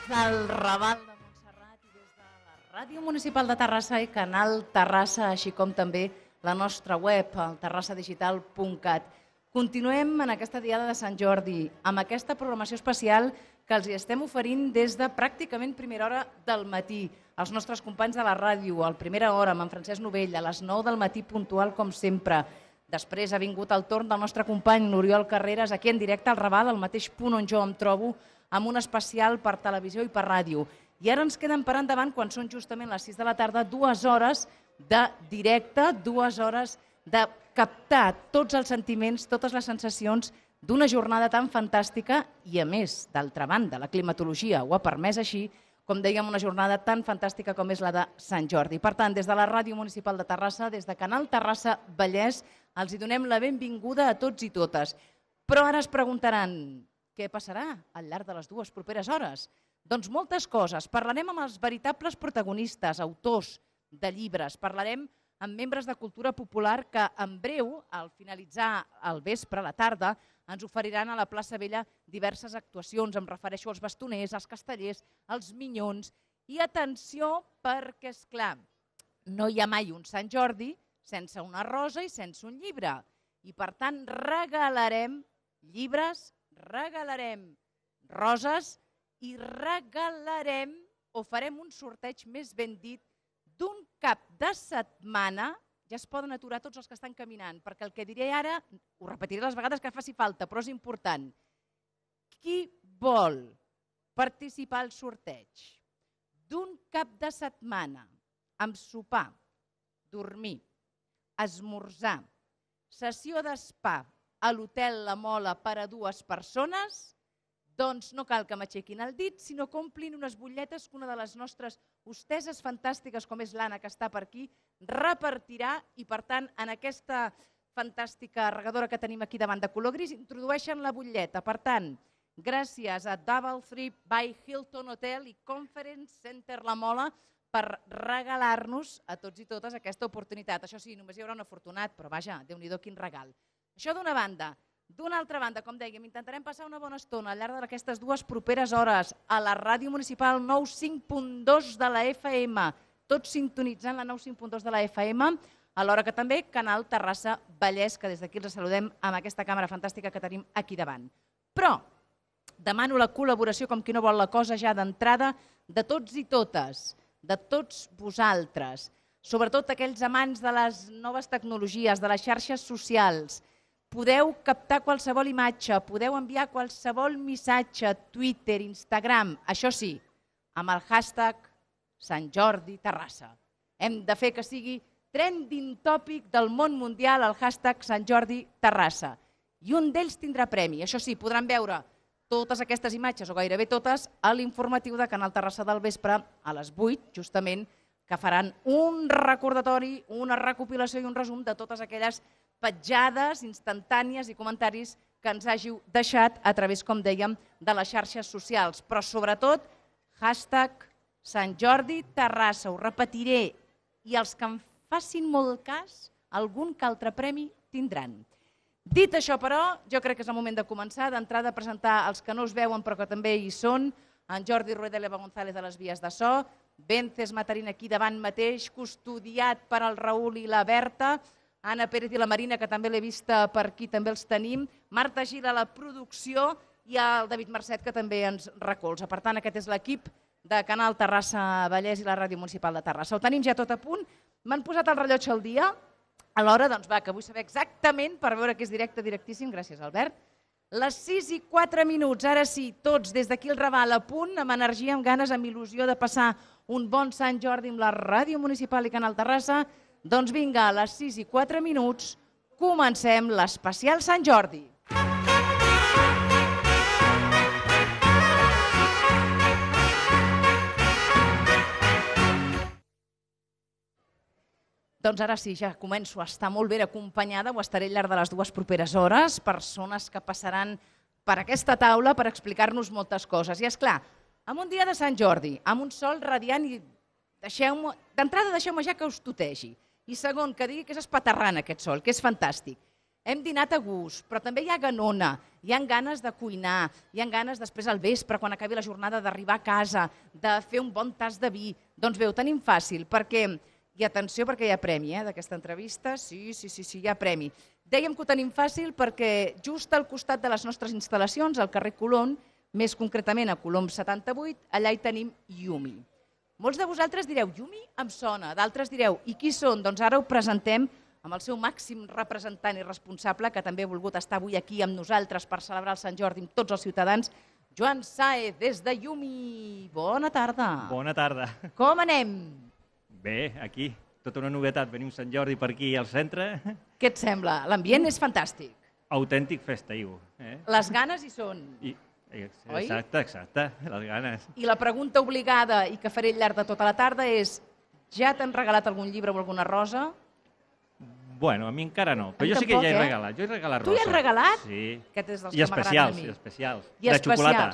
del Raval de Montserrat i des de la Ràdio Municipal de Terrassa i Canal Terrassa, així com també la nostra web, el terrassadigital.cat. Continuem en aquesta diada de Sant Jordi, amb aquesta programació especial que els estem oferint des de pràcticament primera hora del matí. Els nostres companys de la ràdio, a primera hora, amb en Francesc Novell, a les 9 del matí, puntual com sempre. Després ha vingut el torn del nostre company n'Oriol Carreras, aquí en directe al Raval, al mateix punt on jo em trobo, amb un especial per televisió i per ràdio. I ara ens queden per endavant, quan són justament les 6 de la tarda, 2 hores de directe, 2 hores de captar tots els sentiments, totes les sensacions d'una jornada tan fantàstica i, a més, d'altra banda, la climatologia ho ha permès així, com dèiem, una jornada tan fantàstica com és la de Sant Jordi. Per tant, des de la Ràdio Municipal de Terrassa, des de Canal Terrassa Vallès, els hi donem la benvinguda a tots i totes. Però ara es preguntaran, què passarà al llarg de les 2 properes hores? Doncs moltes coses. Parlarem amb els veritables protagonistes, autors de llibres. Parlarem amb membres de cultura popular que en breu, al finalitzar el vespre, a la tarda, ens oferiran a la plaça Vella diverses actuacions. Em refereixo als bastoners, als castellers, als minyons. I atenció perquè, és clar, no hi ha mai un Sant Jordi sense una rosa i sense un llibre. I per tant regalarem llibres, regalarem roses i regalarem, o farem un sorteig més ben dit, d'un cap de setmana. Ja es poden aturar tots els que estan caminant, perquè el que diré ara, ho repetiré les vegades que faci falta, però és important. Qui vol participar al sorteig d'un cap de setmana amb sopar, dormir, esmorzar, sessió d'espa a l'Hotel La Mola per a 2 persones, doncs no cal que m'aixequin el dit, sinó que omplin unes butlletes que una de les nostres hosteses fantàstiques, com és l'Anna, que està per aquí, repartirà i, per tant, en aquesta fantàstica regadora que tenim aquí davant de color gris, introdueixen la butlleta. Per tant, gràcies a Double Trip by Hilton Hotel i Conference Center La Mola per regalar-nos a tots i totes aquesta oportunitat. Això sí, només hi haurà un afortunat, però vaja, Déu-n'hi-do quin regal. Això d'una banda. D'una altra banda, com dèiem, intentarem passar una bona estona al llarg d'aquestes 2 properes hores a la Ràdio Municipal 95.2 de la FM, tots sintonitzant la 95.2 de la FM, alhora que també Canal Terrassa Vallès, que des d'aquí els saludem amb aquesta càmera fantàstica que tenim aquí davant. Però demano la col·laboració, com qui no vol la cosa, ja d'entrada, de tots i totes, de tots vosaltres, sobretot aquells amants de les noves tecnologies, de les xarxes socials. Podeu captar qualsevol imatge, podeu enviar qualsevol missatge, Twitter, Instagram, això sí, amb el hashtag Sant Jordi Terrassa. Hem de fer que sigui trending topic del món mundial, el hashtag Sant Jordi Terrassa. I un d'ells tindrà premi. Això sí, podran veure totes aquestes imatges, o gairebé totes, a l'informatiu de Canal Terrassa del vespre, a les 8, justament, que faran un recordatori, una recopilació i un resum de totes aquelles petjades instantànies i comentaris que ens hàgiu deixat a través, com dèiem, de les xarxes socials. Però sobretot, hashtag Sant Jordi Terrassa, ho repetiré, i els que em facin molt cas, algun que altre premi tindran. Dit això, però, jo crec que és el moment de començar, d'entrada a presentar els que no us veuen però que també hi són, en Jordi Rueda i l'Eva González de les vies de so, Vences Matarín aquí davant mateix, custodiat per el Raül i la Berta, Anna Pérez i la Marina, que també l'he vista per aquí, també els tenim, Marta Gil a la producció i el David Marcet, que també ens recolza. Per tant, aquest és l'equip de Canal Terrassa Vallès i la Ràdio Municipal de Terrassa. Ho tenim ja tot a punt. M'han posat el rellotge al dia. Alhora, doncs va, que vull saber exactament, per veure que és directe, directíssim, gràcies Albert, les 6:04. Ara sí, tots des d'aquí el Raval a punt, amb energia, amb ganes, amb il·lusió de passar un bon Sant Jordi amb la Ràdio Municipal i Canal Terrassa. Doncs vinga, a les 6:04, comencem l'especial Sant Jordi. Doncs ara sí, ja començo a estar molt ben acompanyada, ho estaré al llarg de les 2 properes hores, persones que passaran per aquesta taula per explicar-nos moltes coses. I és clar, amb un dia de Sant Jordi, amb un sol radiant, i d'entrada deixeu-me ja que us tutegi. I segon, que digui que és espaterrant aquest sol, que és fantàstic. Hem dinat a gust, però també hi ha ganona, hi ha ganes de cuinar, hi ha ganes després al vespre, quan acabi la jornada, d'arribar a casa, de fer un bon tas de vi, doncs bé, ho tenim fàcil, perquè, i atenció perquè hi ha premi d'aquesta entrevista, sí, hi ha premi. Dèiem que ho tenim fàcil perquè just al costat de les nostres instal·lacions, al carrer Colom, més concretament a Colom 78, allà hi tenim Yumi. Molts de vosaltres direu, Yumi em sona, d'altres direu, i qui són? Doncs ara ho presentem amb el seu màxim representant i responsable, que també ha volgut estar avui aquí amb nosaltres per celebrar el Sant Jordi amb tots els ciutadans, Joan Sáez, des de Yumi. Bona tarda. Bona tarda. Com anem? Bé, aquí, tota una novetat, venim Sant Jordi per aquí al centre. Què et sembla? L'ambient és fantàstic. Autèntic festaiu. Les ganes hi són. Exacte, les ganes. I la pregunta obligada i que faré al llarg de tota la tarda és, ja t'han regalat algun llibre o alguna rosa? Bueno, a mi encara no, però jo sí que ja he regalat. Jo he regalat rosa. Tu hi has regalat? Sí. Aquest és dels I que m'agraden a mi. I especials. I de xocolata.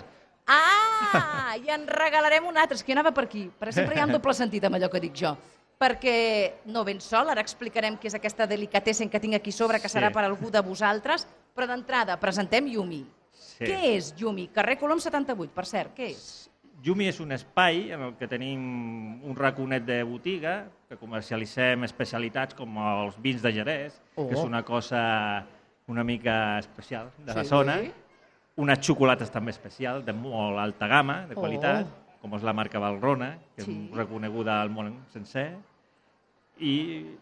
Ah, i en regalarem un altre. És que jo anava per aquí, perquè sempre hi ha un doble sentit amb allò que dic jo. Perquè no ben sol, ara explicarem què és aquesta delicatessen que tinc aquí sobre, que serà per algú de vosaltres, però d'entrada presentem Yumi. Què és Yumi? Carrer Colom 78, per cert, què és? Yumi és un espai en el que tenim un raconet de botiga, que comercialitzem especialitats com els vins de Jerez, que és una cosa una mica especial de la zona, unes xocolates també especials, de molt alta gamma, de qualitat, com és la marca Valrhona, que és reconeguda al món sencer, i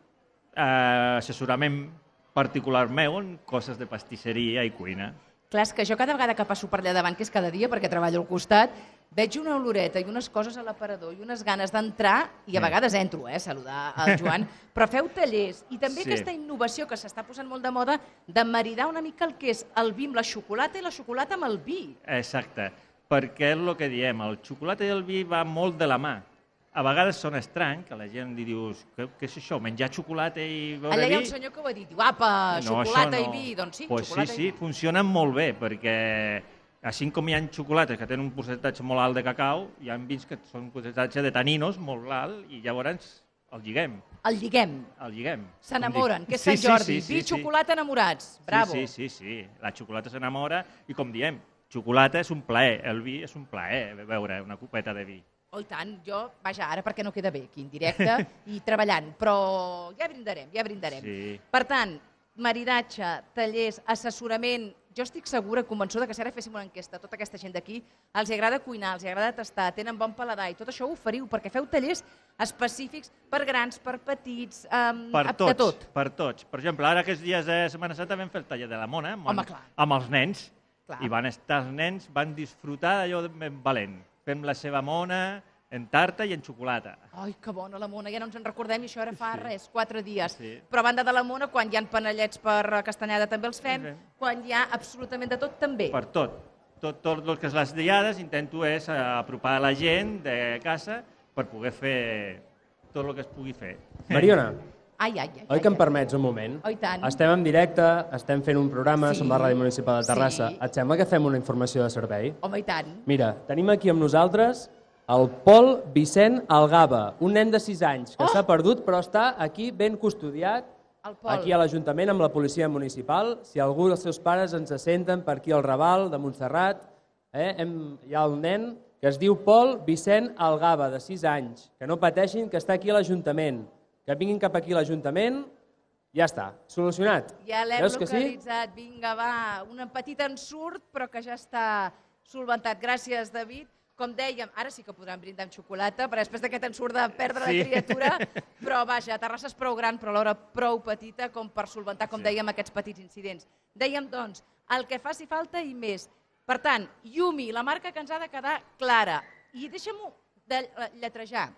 assessorament particular meu en coses de pastisseria i cuina. Clar, és que jo cada vegada que passo per allà davant, que és cada dia perquè treballo al costat, veig una oloreta i unes coses a l'aparador i unes ganes d'entrar, i a vegades entro a saludar al Joan, però feu tallers i també aquesta innovació que s'està posant molt de moda de maridar una mica el que és el vi amb la xocolata i la xocolata amb el vi. Exacte, perquè és el que diem, el xocolata i el vi va molt de la mà. A vegades són estrany, que la gent li dius, què és això, menjar xocolata i beure vi? Allà hi ha un senyor que ho ha dit, diu, apa, xocolata i vi, doncs sí, xocolata i vi. Sí, funcionen molt bé, perquè així com hi ha xocolates que tenen un percentatge molt alt de cacau, hi ha vins que són un percentatge de taninos molt alt i llavors el lliguem. El lliguem. El lliguem. S'enamoren, que és Sant Jordi, vi, xocolata, enamorats, bravo. Sí, la xocolata s'enamora i com diem, xocolata és un plaer, el vi és un plaer beure una copeta de vi. Oh, i tant, jo, vaja, ara perquè no queda bé aquí en directe i treballant, però ja brindarem. Per tant, maridatge, tallers, assessorament, jo estic segura, convençuda que si ara féssim una enquesta a tota aquesta gent d'aquí, els agrada cuinar, els agrada tastar, tenen bon paladar i tot això ho oferiu perquè feu tallers específics per grans, per petits, de tot. Per tots. Per exemple, ara aquests dies de Setmana Santa vam fer el taller de la mona amb els nens i van estar els nens, van disfrutar d'allò ben valent. Fem la seva mona en tarta i en xocolata. Ai, que bona la mona, ja no ens en recordem, i això ara fa 4 dies. Però a banda de la mona, quan hi ha panellets per castanyada també els fem, quan hi ha absolutament de tot també. Per tot. Tot el que és les diades intento és apropar la gent de casa per poder fer tot el que es pugui fer. Mariona, oi que em permets un moment? Oh, i tant. Estem en directe, estem fent un programa, som la Ràdio Municipal de Terrassa. Et sembla que fem una informació de servei? Home, i tant. Mira, tenim aquí amb nosaltres el Pol Vicent Algaba, un nen de 6 anys que s'ha perdut però està aquí ben custodiat, aquí a l'Ajuntament amb la policia municipal. Si algú dels seus pares ens senten per aquí al Raval de Montserrat, hi ha el nen que es diu Pol Vicent Algaba, de 6 anys, que no pateixin, que està aquí a l'Ajuntament. Que vinguin cap aquí a l'Ajuntament, ja està, solucionat. Ja l'hem localitzat, vinga, va, un petit ensurt, però que ja està solventat. Gràcies, David. Com dèiem, ara sí que podran brindar amb xocolata, perquè després d'aquest ensurt de perdre la criatura, però vaja, Terrassa és prou gran, però alhora prou petita com per solventar, com dèiem, aquests petits incidents. Dèiem, doncs, el que faci falta i més. Per tant, Yumi, la marca que ens ha de quedar clara. I deixa'm-ho de lletrejar.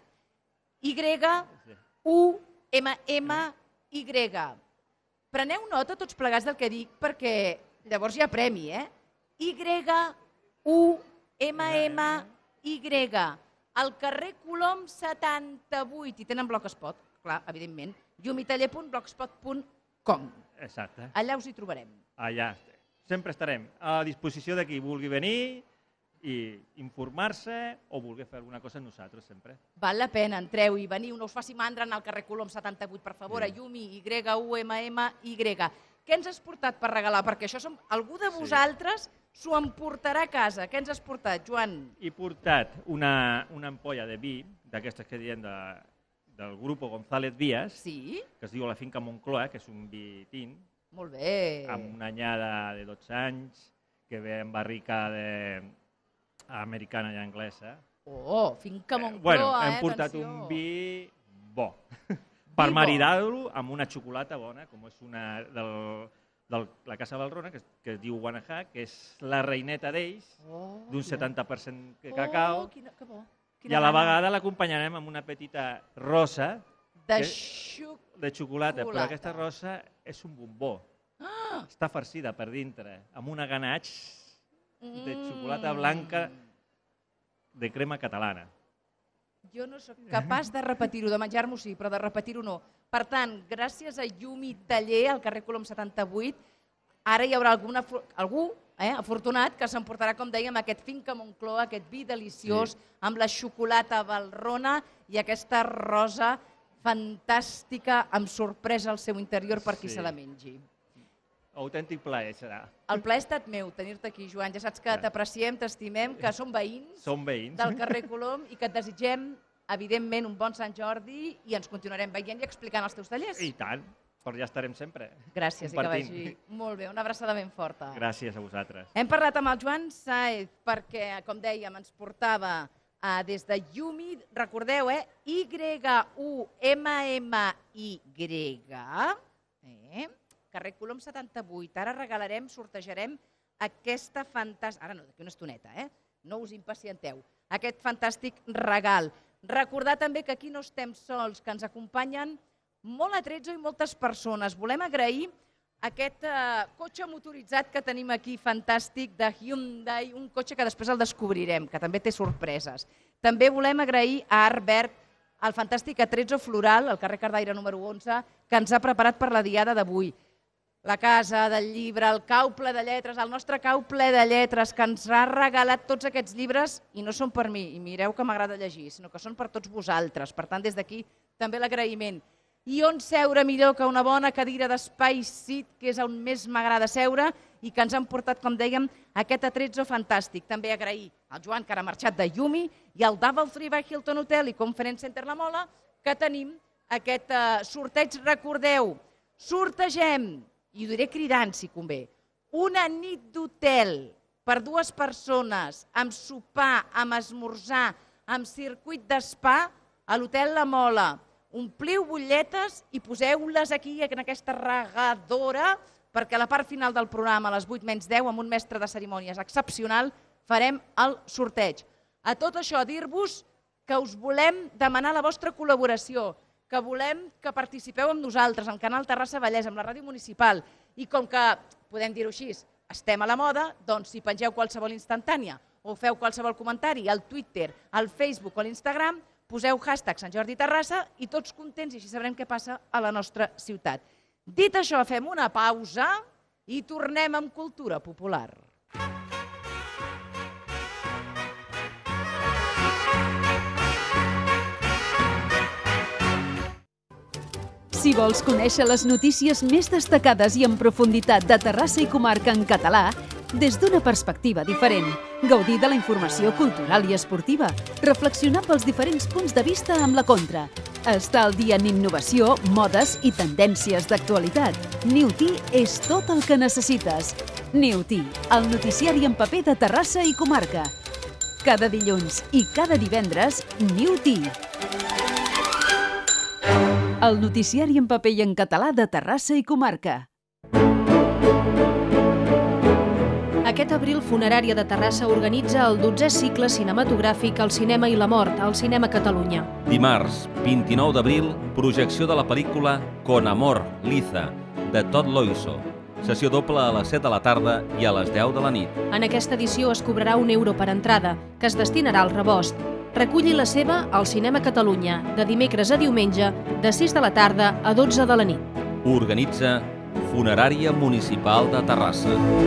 Y-U-M-M-Y. Preneu nota tots plegats del que dic, perquè llavors hi ha premi, Y-U-M-M-Y. Al carrer Colom 78, i tenen blogspot, clar, evidentment, yumitaller.blogspot.com. Exacte. Allà us hi trobarem. Allà sempre estarem a disposició de qui vulgui venir i informar-se o vulgui fer alguna cosa amb nosaltres, sempre. Val la pena, entreu i veniu, no us faci mandra anar al carrer Colom 78, per favor, a Yumi, Y-U-M-M-Y. què ens has portat per regalar? Perquè això algú de vosaltres s'ho emportarà a casa. Què ens has portat, Joan? He portat una ampolla de vi, d'aquestes que diem del grup González Vías, que es diu La Finca Moncloa, que és un vi tint. Molt bé. Amb una anyada de 12 anys, que ve en barrica americana i anglesa. Oh, Finca Moncloa, Bueno, hem portat un vi bo. Per maridar-lo amb una xocolata bona, com és una de la Casa Valrona, que es diu Guanajá, que és la reineta d'ells, d'un 70% de cacau. Que bo. I a la vegada l'acompanyarem amb una petita rosa de xocolata, però aquesta rosa és un bombó. Està farcida per dintre, amb una ganaix de xocolata blanca de crema catalana. Jo no sóc capaç de repetir-ho, de menjar-m'ho sí, però de repetir-ho no. Per tant, gràcies a Yumi Taller, al carrer Colom 78, ara hi haurà algú afortunat que s'emportarà, com dèiem, aquest Finca Moncloa, aquest vi deliciós, amb la xocolata Valrona i aquesta rosa fantàstica, amb sorpresa al seu interior per qui se la mengi. Autèntic plaer serà. El plaer ha estat meu, tenir-te aquí, Joan. Ja saps que t'apreciem, t'estimem, que som veïns del carrer Colom i que et desitgem, evidentment, un bon Sant Jordi i ens continuarem veient i explicant els teus tallers. I tant, però ja estarem sempre. Gràcies i que vagi molt bé. Una abraçada ben forta. Gràcies a vosaltres. Hem parlat amb el Joan Sáez perquè, com dèiem, ens portava des de Yumi, recordeu, Y-U-M-M-Y, carrer Colom 78. Ara regalarem, sortejarem aquesta fantàstica... Ara no, d'aquí una estoneta, no us impacienteu. Aquest fantàstic regal. Recordar també que aquí no estem sols, que ens acompanyen molt atrets i moltes persones. Volem agrair aquest cotxe motoritzat que tenim aquí, fantàstic, de Hyundai, un cotxe que després el descobrirem, que també té sorpreses. També volem agrair a Arbert, el fantàstic Atrezzo Floral, al carrer Cardaire número 11, que ens ha preparat per la diada d'avui. La casa del llibre, el cau ple de lletres, el nostre cau ple de lletres, que ens ha regalat tots aquests llibres, i no són per mi, i mireu que m'agrada llegir, sinó que són per tots vosaltres. Per tant, des d'aquí també l'agraïment. I on seure millor que una bona cadira d'Espai Cid, que és on més m'agrada seure, i que ens han portat, com dèiem, aquest Atrezzo fantàstic. També agrair al Joan, que ara ha marxat de Yumi, i al Doubletree by Hilton Hotel i Conference Center La Mola, que tenim aquest sorteig. Recordeu, sortegem, i ho diré cridant si convé, una nit d'hotel per 2 persones, amb sopar, amb esmorzar, amb circuit d'espa, a l'Hotel La Mola. Ompliu butlletes i poseu-les aquí en aquesta regadora, perquè a la part final del programa, a les 8:10, amb un mestre de cerimònies excepcional, farem el sorteig. A tot això, dir-vos que us volem demanar la vostra col·laboració, que volem que participeu amb nosaltres, al canal Terrassa Vallès, amb la ràdio municipal, i com que, podem dir-ho així, estem a la moda, doncs si pengeu qualsevol instantània o feu qualsevol comentari al Twitter, al Facebook o a l'Instagram, poseu hashtag Sant Jordi Terrassa i tots contents i així sabrem què passa a la nostra ciutat. Dit això, fem una pausa i tornem amb cultura popular. Si vols conèixer les notícies més destacades i en profunditat de Terrassa i comarca en català, des d'una perspectiva diferent, gaudir de la informació cultural i esportiva, reflexionar pels diferents punts de vista amb la contra, estar al dia en innovació, modes i tendències d'actualitat. Newty és tot el que necessites. Newty, el noticiari en paper de Terrassa i comarca. Cada dilluns i cada divendres, Newty. El noticiari en paper i en català de Terrassa i comarca. Aquest abril, Funerària de Terrassa organitza el 12è cicle cinematogràfic El cinema i la mort, al Cinema Catalunya. Dimarts, 29 d'abril, projecció de la pel·lícula Con amor, Liza, de Todd Loiso. Sessió doble a les 7 de la tarda i a les 10 de la nit. En aquesta edició es cobrarà €1 per entrada, que es destinarà al rebost. Reculli la seva al Cinema Catalunya, de dimecres a diumenge, de 6 de la tarda a 12 de la nit. Organitza Funerària Municipal de Terrassa.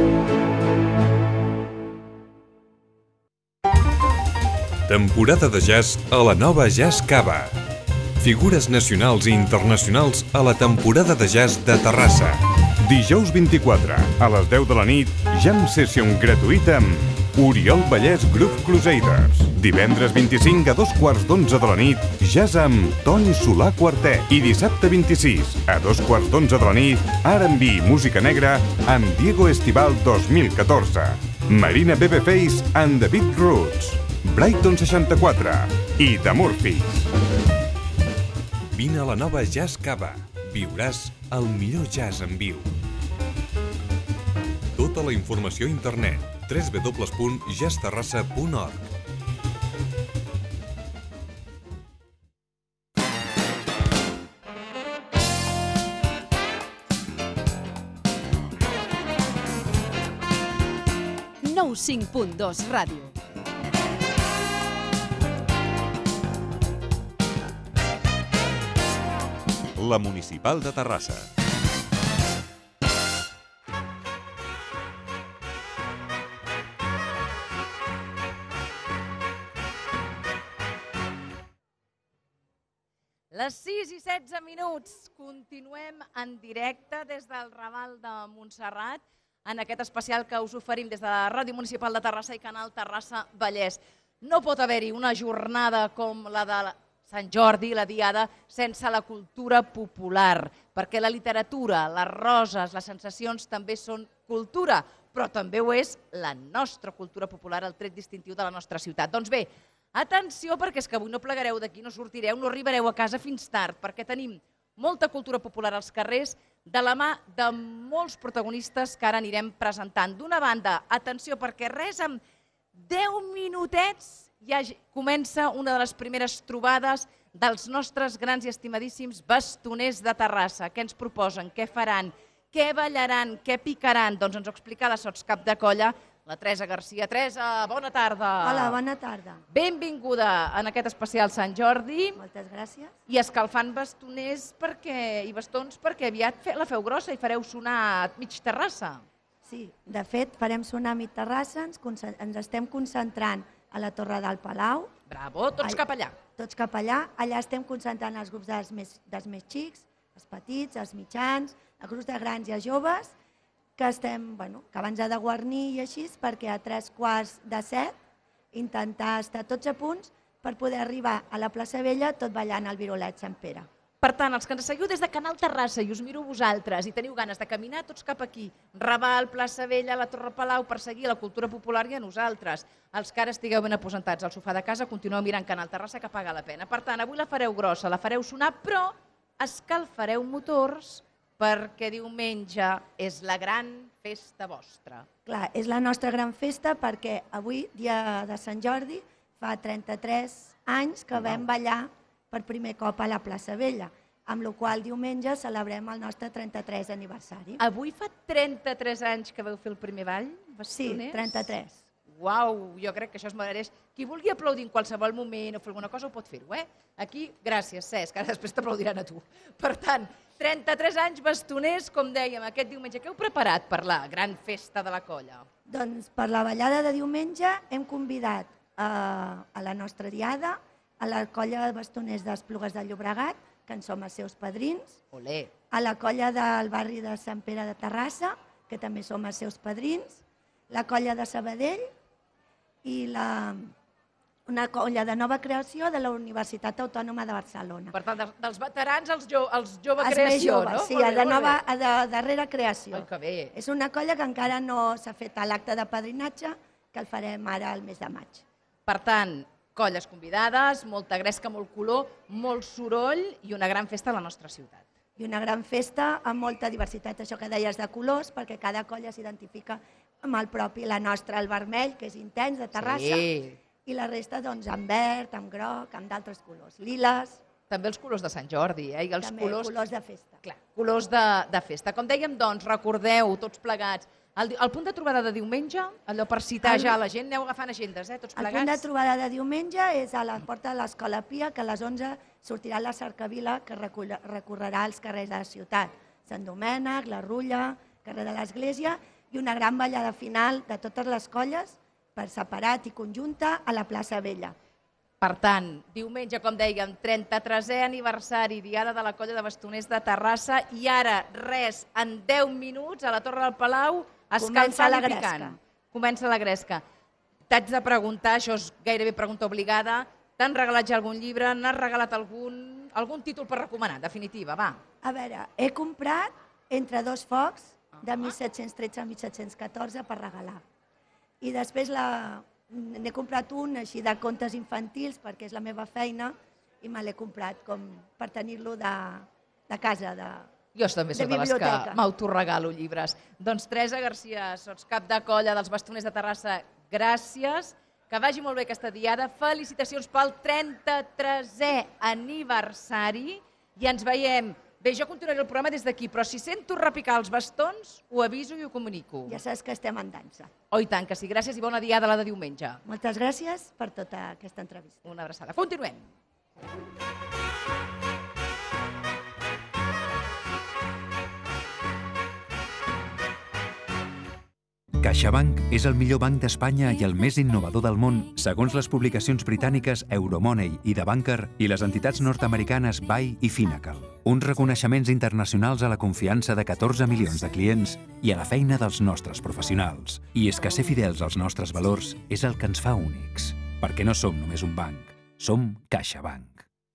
Temporada de jazz a la nova Jazz Cava. Figures nacionals i internacionals a la temporada de jazz de Terrassa. Dijous 24, a les 10 de la nit, jam session gratuïta amb Oriol Vallès Group Crusaders. Divendres 25 a 11:15 de la nit, jazz amb Toni Solà Quartet. I dissabte 26, a 11:15 de la nit, R&B i música negra amb Diego Estival 2014. Marina Babyface and the Beat Roots. Brighton 64 i The Murphys. Vine a la nova Jazz Cava. Viuràs el millor jazz en viu. Tota la informació a internet. www.jazzterrassa.org. Nou 5.2 Ràdio. La Municipal de Terrassa. Les 6 i 16 minuts. Continuem en directe des del Raval de Montserrat en aquest especial que us oferim des de la Ràdio Municipal de Terrassa i Canal Terrassa Vallès. No pot haver-hi una jornada com la de Sant Jordi, la Diada, sense la cultura popular, perquè la literatura, les roses, les sensacions també són cultura, però també ho és la nostra cultura popular, el tret distintiu de la nostra ciutat. Doncs bé, atenció, perquè és que avui no plegareu d'aquí, no sortireu, no arribareu a casa fins tard, perquè tenim molta cultura popular als carrers de la mà de molts protagonistes que ara anirem presentant. D'una banda, atenció, perquè res amb 10 minutets ja comença una de les primeres trobades dels nostres grans i estimadíssims bastoners de Terrassa. Què ens proposen? Què faran? Què ballaran? Què picaran? Doncs ens ho explica la sotscap de colla, la Teresa Garcia. Teresa, bona tarda. Hola, bona tarda. Benvinguda en aquest especial Sant Jordi. Moltes gràcies. I escalfant bastoners i bastons perquè aviat la feu grossa i fareu sonar mig Terrassa. Sí, de fet, farem sonar mig Terrassa, ens estem concentrant a la Torre del Palau. Bravo, tots cap allà. Tots cap allà. Allà estem concentrant els grups dels més xics, els petits, els mitjans, els grups de grans i els joves, que abans ha de guarnir i així, perquè a 6:45 intentar estar tots a punts per poder arribar a la plaça Vella tot ballant el Virolet Sant Pere. Per tant, els que ens seguiu des de Canal Terrassa i us miro vosaltres i teniu ganes de caminar tots cap aquí, Raval, plaça Vella, la Torre Palau, per seguir la cultura popular i a nosaltres. Els que ara estigueu ben aposentats al sofà de casa, continueu mirant Canal Terrassa, que paga la pena. Per tant, avui la fareu grossa, la fareu sonar, però escalfareu motors perquè diumenge és la gran festa vostra. Clar, és la nostra gran festa perquè avui, dia de Sant Jordi, fa 33 anys que vam ballar per primer cop a la plaça Vella, amb la qual diumenge celebrem el nostre 33è aniversari. Avui fa 33 anys que vau fer el primer ball, bastoners? Sí, 33. Uau, jo crec que això es mereix. Qui vulgui aplaudir en qualsevol moment o fer alguna cosa ho pot fer-ho, eh? Aquí, gràcies, Cesc, ara després t'aplaudiran a tu. Per tant, 33 anys bastoners, com dèiem, aquest diumenge. Què heu preparat per la gran festa de la colla? Doncs per la ballada de diumenge hem convidat a la nostra diada, a la colla de bastoners d'Esplugues de Llobregat, que en som els seus padrins, Olé. a la colla del barri de Sant Pere de Terrassa, que també som els seus padrins, la colla de Sabadell i una colla de nova creació de la Universitat Autònoma de Barcelona. Per tant, dels veterans als jove Els creació, més joves, no? sí, de darrera creació. Ai, que bé. És una colla que encara no s'ha fet l'acte de padrinatge, que el farem ara al mes de maig. Per tant, colles convidades, molta gresca, molt color, molt soroll i una gran festa a la nostra ciutat. I una gran festa amb molta diversitat, això que deies de colors, perquè cada colla s'identifica amb el propi, la nostra, el vermell, que és intens, de Terrassa, i la resta doncs amb verd, amb groc, amb d'altres colors, liles. També els colors de Sant Jordi, i els també colors de festa. Clar, colors de festa. Com dèiem, doncs, recordeu, tots plegats, el punt de trobada de diumenge, allò per citar ja la gent, aneu agafant agendes, tots plegats. El punt de trobada de diumenge és a la porta de l'Escola Pia, que a les 11 sortirà la cercavila que recorrerà els carrers de la ciutat. Sant Domènec, la Rulla, carrer de l'Església, i una gran ballada final de totes les colles, per separat i conjunta, a la plaça Vella. Per tant, diumenge, com dèiem, 33è aniversari, Diada de la Colla de Bastoners de Terrassa, i ara, res, en 10 minuts, a la Torre del Palau, escalfant i picant. Comença la gresca. T'haig de preguntar, això és gairebé pregunta obligada, t'han regalat ja algun llibre, n'has regalat algun títol per recomanar, definitiva, va. A veure, he comprat Entre dos focs, de 1713 a 1714, per regalar. I després n'he comprat un així de contes infantils, perquè és la meva feina, i me l'he comprat com per tenir-lo de casa, de biblioteca. Jo també soc de les que m'autoregalo llibres. Doncs Teresa Garcia, sots cap de colla dels Bastoners de Terrassa, gràcies. Que vagi molt bé aquesta diada. Felicitacions pel 33è aniversari i ens veiem. Bé, jo continuaré el programa des d'aquí, però si sento repicar els bastons, ho aviso i ho comunico. Ja saps que estem en dansa. Oh, i tant, que sí. Gràcies i bona diada la de diumenge. Moltes gràcies per tota aquesta entrevista. Una abraçada. Continuem. CaixaBank és el millor banc d'Espanya i el més innovador del món, segons les publicacions britàniques Euromoney i The Banker i les entitats nord-americanes Buy i Finacle. Uns reconeixements internacionals a la confiança de 14 milions de clients i a la feina dels nostres professionals. I és que ser fidels als nostres valors és el que ens fa únics. Perquè no som només un banc, som CaixaBank.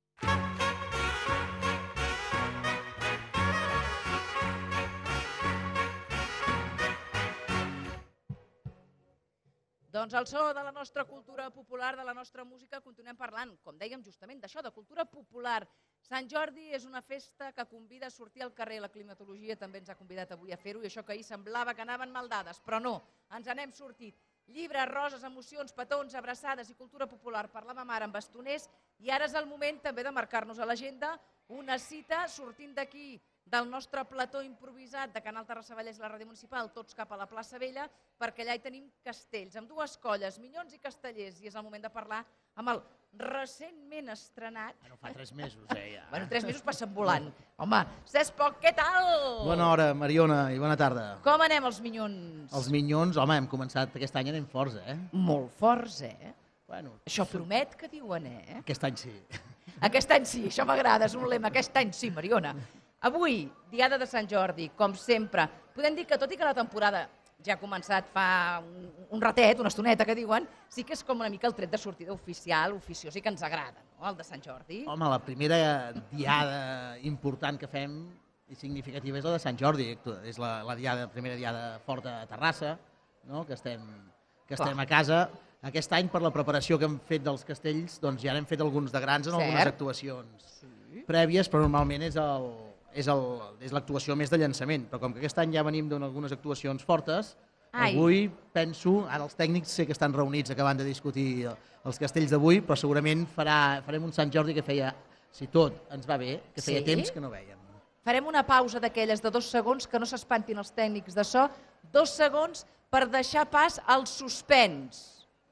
Doncs al so de la nostra cultura popular, de la nostra música, continuem parlant, com dèiem justament, d'això, de cultura popular. Sant Jordi és una festa que convida a sortir al carrer. La climatologia també ens ha convidat avui a fer-ho, i això que ahir semblava que anaven mal dades, però no, ens n'hem sortit. Llibres, roses, emocions, petons, abraçades i cultura popular. Parlàvem ara amb Bastoners i ara és el moment també de marcar-nos a l'agenda una cita sortint d'aquí, del nostre plató improvisat de Canal Terrassa Vallès i la Ràdio Municipal, tots cap a la plaça Vella, perquè allà hi tenim castells, amb dues colles, Minyons i Castellers, i és el moment de parlar amb el recentment estrenat... Bueno, fa 3 mesos, ja. Bueno, 3 mesos passen volant. Home, Cesc Poc, què tal? Bona hora, Mariona, i bona tarda. Com anem els Minyons? Els Minyons, home, hem començat aquest any, anem forts, Molt forts, Bueno, això promet que diuen, Aquest any sí. Aquest any sí, això m'agrada, és un lema, aquest any sí, Mariona. Avui, Diada de Sant Jordi, com sempre. Podem dir que, tot i que la temporada ja ha començat fa un ratet, una estoneta que diuen, sí que és com una mica el tret de sortida oficial, oficiós, i que ens agrada, no?, el de Sant Jordi. Home, la primera diada important que fem i significativa és la de Sant Jordi. És la primera diada forta a Terrassa, no?, que estem a casa. Aquest any, per la preparació que hem fet dels castells, doncs ja n'hem fet alguns de grans en algunes actuacions prèvies, però normalment és l'actuació més de llançament, però com que aquest any ja venim d'algunes actuacions fortes, avui penso, ara els tècnics sé que estan reunits acabant de discutir els castells d'avui, però segurament farem un Sant Jordi que feia, si tot ens va bé, que feia temps que no vèiem. Farem una pausa d'aquelles de 2 segons, que no s'espantin els tècnics de so, 2 segons per deixar pas al suspens.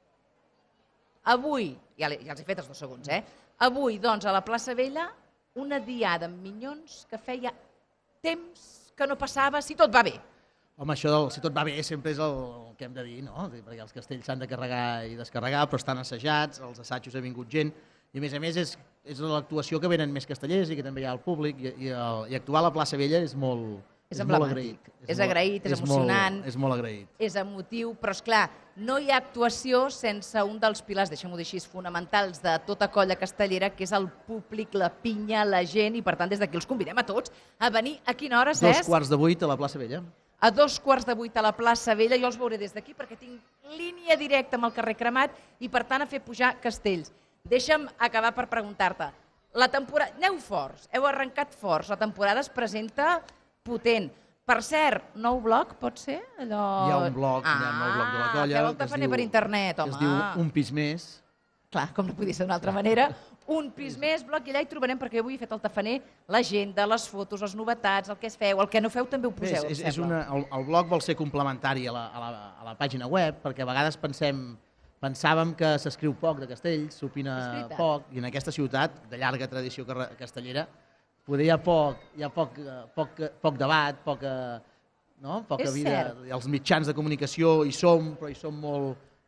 Avui, ja els he fet els 2 segons, avui, doncs, a la plaça Vella, una diada amb Minyons que feia temps que no passava, si tot va bé. Home, això del si tot va bé sempre és el que hem de dir, no? Perquè els castells s'han de carregar i descarregar, però estan assajats, als assajos ha vingut gent, i a més és l'actuació que venen més castellers i que també hi ha el públic, i actuar a la plaça Vella és molt agraït. És agraït, és emocionant. És molt agraït. És emotiu, però esclar, no hi ha actuació sense un dels pilars, deixem-ho dir així, fonamentals de tota colla castellera, que és el públic, la pinya, la gent, i per tant des d'aquí els convidem a tots a venir a quina hora, Cesc? 7:45 a la plaça Vella. A 7:45 a la plaça Vella, jo els veuré des d'aquí perquè tinc línia directa amb el carrer Cremat i per tant a fer pujar castells. Deixa'm acabar per preguntar-te, la temporada, aneu forts, heu arrencat forts, la temporada es presenta potent. Per cert, nou blog, pot ser? Hi ha un blog, de la colla. Feu el tafaner per internet, home. Que es diu Un Pis Més. Clar, com no podia ser d'una altra manera. Un Pis Més, blog, i allà hi trobarem, perquè avui he fet el tafaner, l'agenda, les fotos, les novetats, el que es feu, el que no feu també ho poseu, em sembla. El blog vol ser complementari a la pàgina web, perquè a vegades pensàvem que s'escriu poc de castells, s'opina poc, i en aquesta ciutat de llarga tradició castellera poder hi ha poc debat, poca vida. Els mitjans de comunicació hi som, però hi som molt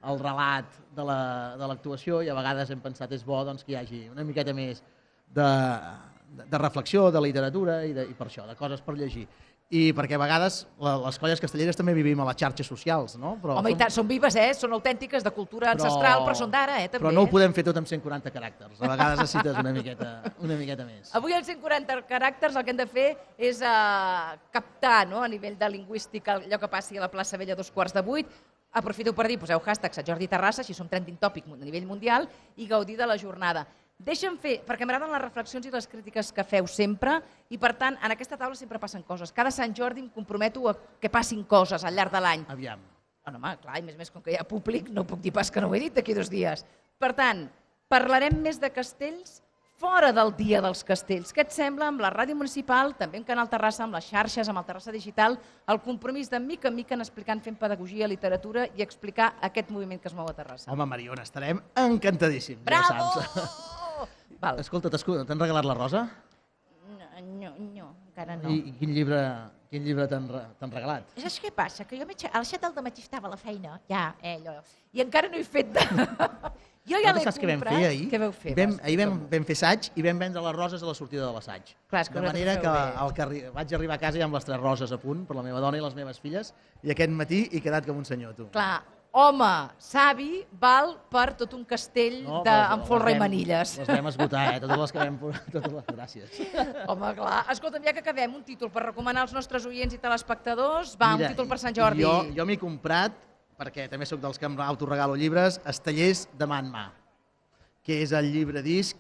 el relat de l'actuació, i a vegades hem pensat és bo que hi hagi una miqueta més de reflexió, de literatura i per això, de coses per llegir. I perquè a vegades les colles castelleres també vivim a les xarxes socials, no? Home, i tant, són vives, són autèntiques, de cultura ancestral, però són d'ara, també. Però no ho podem fer tot amb 140 caràcters, a vegades necessites una miqueta més. Avui els 140 caràcters el que hem de fer és captar a nivell de lingüística allò que passi a la plaça Vella a 7:15. Aprofito per dir, poseu hashtag Sant Jordi Terrassa, així som trending topic a nivell mundial, i gaudir de la jornada. Deixa'm fer, perquè m'agraden les reflexions i les crítiques que feu sempre, i per tant, en aquesta taula sempre passen coses. Cada Sant Jordi em comprometo a que passin coses al llarg de l'any. Aviam. Home, clar, i més com que hi ha públic, no puc dir pas que no ho he dit d'aquí 2 dies. Per tant, parlarem més de castells fora del Dia dels Castells. Què et sembla amb la ràdio municipal, també amb Canal Terrassa, amb les xarxes, amb el Terrassa Digital, el compromís de mica en mica en explicant, fent pedagogia, literatura i explicar aquest moviment que es mou a Terrassa? Home, Mariona, estarem encantadíssims. Bravo! Ja saps. Escolta, t'han regalat la rosa? No, encara no. I quin llibre t'han regalat? Saps què passa? Que jo a les 7 del matí estava a la feina, i encara no he fet de... Jo ja l'he comprat. Saps què vam fer ahir? Què vau fer? Ahir vam fer assaig i vam vendre les roses a la sortida de l'assaig. De manera que vaig arribar a casa ja amb les 3 roses a punt per la meva dona i les meves filles, i aquest matí he quedat com un senyor, tu. Clar, home, savi val per tot un castell amb folre i manilles. Les vam esgotar, totes les que vam posar. Totes les gràcies. Home, clar. Escolta'm, ja que acabem, un títol per recomanar als nostres oients i telespectadors. Va, un títol per Sant Jordi. Jo m'he comprat, perquè també sóc dels que em autoregalo llibres, Estellers de mà en mà, que és el llibre disc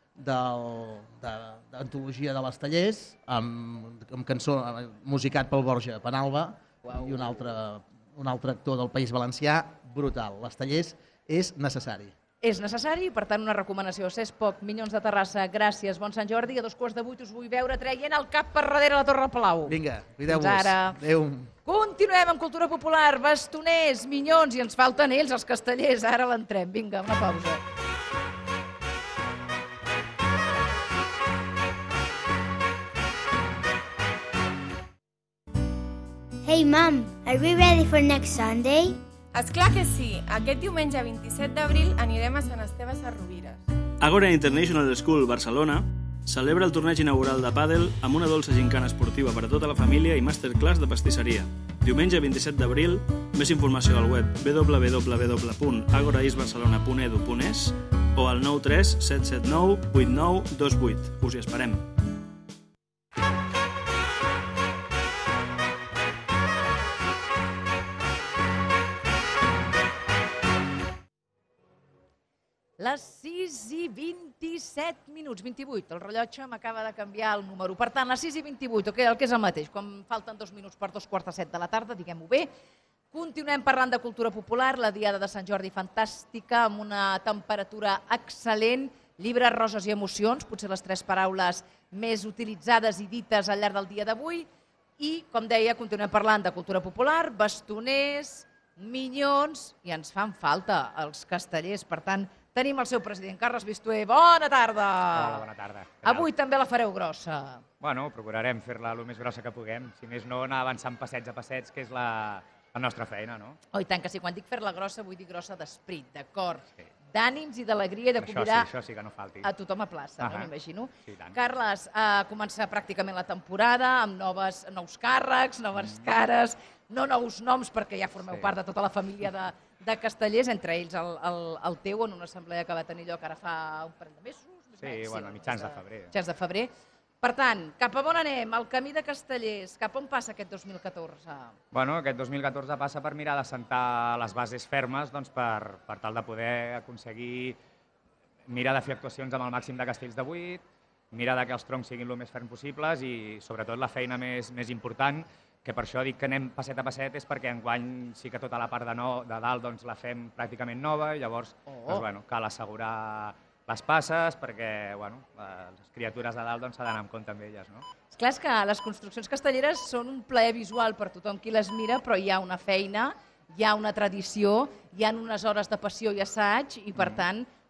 d'antologia de les Tallers, amb cançó musicat pel Borja Penalba i un altre actor del País Valencià, brutal. Les Tallers és necessari. És necessari, per tant, una recomanació. Cespoc, Minyons de Terrassa, gràcies, bon Sant Jordi. A 7:15 us vull veure traient el cap per darrere la Torre Palau. Vinga, cuideu-vos. Fins ara. Adéu. Continuem amb cultura popular, bastoners, minyons, i ens falten ells, els castellers. Ara l'entrem. Vinga, una pausa. Hey, Mom, are we ready for next Sunday? Esclar que sí. Aquest diumenge 27 d'abril anirem a Sant Esteve Sesrovires. Agora International School Barcelona celebra el torneig inaugural de pàdel amb una dolça gincana esportiva per a tota la família i masterclass de pastisseria. Diumenge 27 d'abril, més informació al web www.agoraisbarcelona.edu.es o al 93 779 8928. Us hi esperem. Les 6:27, 28. El rellotge m'acaba de canviar el número. Per tant, les 6:28, el que és el mateix. Quan falten 2 minuts per 7:15 de la tarda, diguem-ho bé. Continuem parlant de cultura popular, la Diada de Sant Jordi fantàstica, amb una temperatura excel·lent, llibres, roses i emocions, potser les 3 paraules més utilitzades i dites al llarg del dia d'avui. I, com deia, continuem parlant de cultura popular, bastoners, minyons, i ens fan falta els castellers. Per tant, tenim el seu president, Carles Vistué. Bona tarda! Hola, bona tarda. Avui també la fareu grossa. Bueno, procurarem fer-la el més grossa que puguem. Si més no, anar avançant passets a passets, que és la nostra feina, no? Oh, i tant que sí. Quan dic fer-la grossa, vull dir grossa d'esperit, de cor, d'ànims i d'alegria, de convidar això sí que no falti. A tothom a plaça, no m'imagino. Sí, tant. Carles, comença pràcticament la temporada amb nous càrrecs, noves cares, no nous noms, perquè ja formeu part de tota la família de castellers, entre ells el teu, en una assemblea que va tenir lloc ara fa un parell de mesos. Sí, bueno, a mitjans de febrer. Mitjans de febrer. Per tant, cap a on anem? El camí de castellers, cap on passa aquest 2014? Bueno, aquest 2014 passa per mirar d'assentar les bases fermes per tal de poder aconseguir mirar de fer actuacions amb el màxim de castells de 8, mirar que els troncs siguin el més ferms possibles i, sobretot, la feina més important, que per això dic que anem passet a passet, és perquè enguany sí que tota la part de dalt la fem pràcticament nova i llavors cal assegurar les passes perquè les criatures de dalt s'ha d'anar amb compte amb elles. És clar que les construccions castelleres són un plaer visual per tothom qui les mira, però hi ha una feina, hi ha una tradició, hi ha unes hores de passió i assaig i, per tant,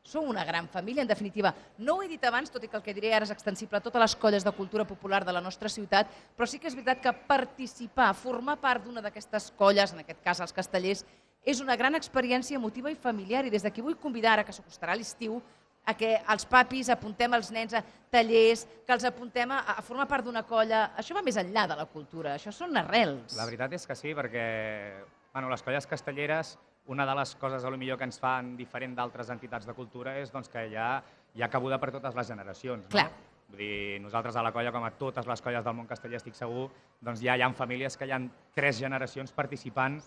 sou una gran família, en definitiva. No ho he dit abans, tot i que el que diré ara és extensible a totes les colles de cultura popular de la nostra ciutat, però sí que és veritat que participar, formar part d'una d'aquestes colles, en aquest cas els Castellers, és una gran experiència emotiva i familiar, i des d'aquí vull convidar, ara que s'acostarà l'estiu, a que els papis apuntem els nens a tallers, que els apuntem a formar part d'una colla. Això va més enllà de la cultura, això són arrels. La veritat és que sí, perquè les colles castelleres, una de les coses potser que ens fan diferent d'altres entitats de cultura és que hi ha cabuda per totes les generacions. Clar. Vull dir, nosaltres a la colla, com a totes les colles del món casteller, estic segur, ja hi ha famílies que hi ha 3 generacions participant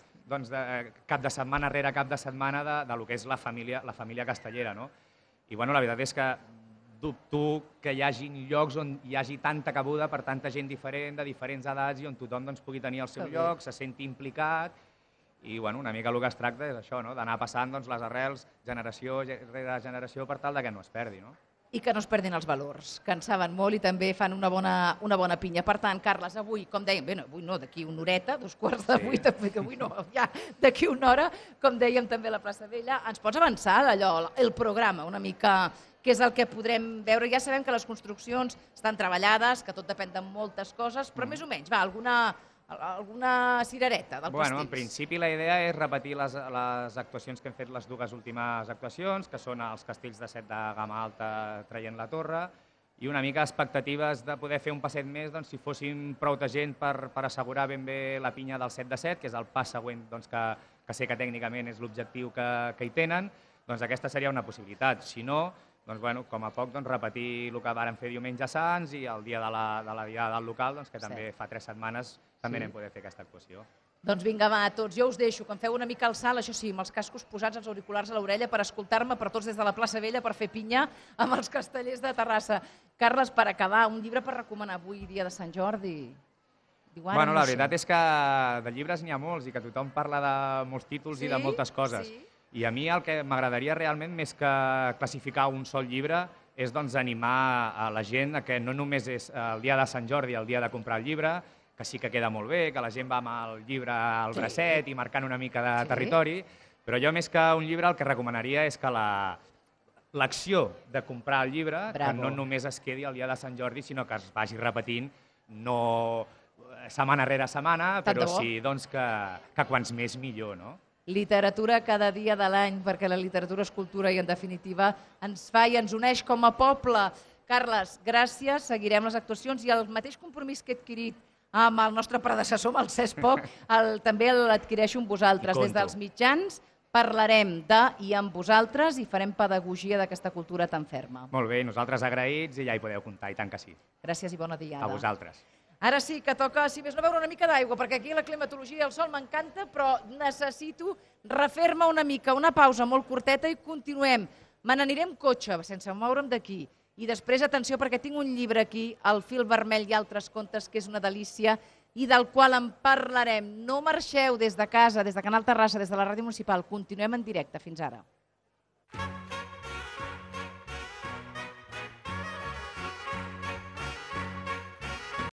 cap de setmana rere cap de setmana de lo que és la família castellera. I la veritat és que dubto que hi hagi llocs on hi hagi tanta cabuda per tanta gent diferent, de diferents edats, i on tothom pugui tenir el seu lloc, se senti implicat, i una mica el que es tracta és això, d'anar passant les arrels generació rere generació per tal que no es perdi. I que no es perdin els valors, que en saben molt i també fan una bona pinya. Per tant, Carles, avui, com dèiem, avui no, d'aquí una horeta, 7:15, avui no, ja d'aquí una hora, com dèiem també a la plaça Vella, ens pots avançar el programa una mica, què és el que podrem veure? Ja sabem que les construccions estan treballades, que tot depèn de moltes coses, però més o menys, va, alguna cirereta del pastís? En principi la idea és repetir les actuacions que hem fet les 2 últimes actuacions, que són els castells de set de gamma alta traient la torre, i una mica expectatives de poder fer un passet més si fossin prou de gent per assegurar ben bé la pinya del 7 de 7, que és el pas següent que sé que tècnicament és l'objectiu que hi tenen, aquesta seria una possibilitat. Si no, com a poc repetir el que vàrem fer diumenge Sants i el dia de la diada del local, que també fa 3 setmanes també anem poder fer aquesta actuació. Doncs vinga, va, a tots. Jo us deixo, que em feu una mica al salt, això sí, amb els cascos posats, els auriculars a l'orella, per escoltar-me per tots des de la plaça Vella, per fer pinya amb els Castellers de Terrassa. Carles, per acabar, un llibre per recomanar avui, dia de Sant Jordi? La veritat és que de llibres n'hi ha molts i que tothom parla de molts títols i de moltes coses. I a mi el que m'agradaria realment, més que classificar un sol llibre, és animar a la gent que no només és el dia de Sant Jordi el dia de comprar el llibre, que sí que queda molt bé, que la gent va amb el llibre al bracet i marcant una mica de territori, però jo més que un llibre el que recomanaria és que l'acció de comprar el llibre que no només es quedi el dia de Sant Jordi, sinó que es vagi repetint, no setmana rere setmana, però sí que quants més millor, no? Literatura cada dia de l'any, perquè la literatura és cultura i, en definitiva, ens fa i ens uneix com a poble. Carles, gràcies, seguirem les actuacions i el mateix compromís que he adquirit amb el nostre predecessor, amb el Cesc Poch, també l'adquireixo amb vosaltres. Des dels mitjans parlarem de i amb vosaltres i farem pedagogia d'aquesta cultura tan ferma. Molt bé, nosaltres agraïts i ja hi podeu comptar, i tant que sí. Gràcies i bona diada. A vosaltres. Ara sí que toca, si més no, beure una mica d'aigua, perquè aquí la climatologia i el sol m'encanta, però necessito refer-me una mica, una pausa molt curteta i continuem. Me n'aniré amb cotxe, sense moure'm d'aquí. I després, atenció, perquè tinc un llibre aquí, El fil vermell i altres contes, que és una delícia i del qual en parlarem. No marxeu des de casa, des de Canal Terrassa, des de la Ràdio Municipal. Continuem en directe. Fins ara.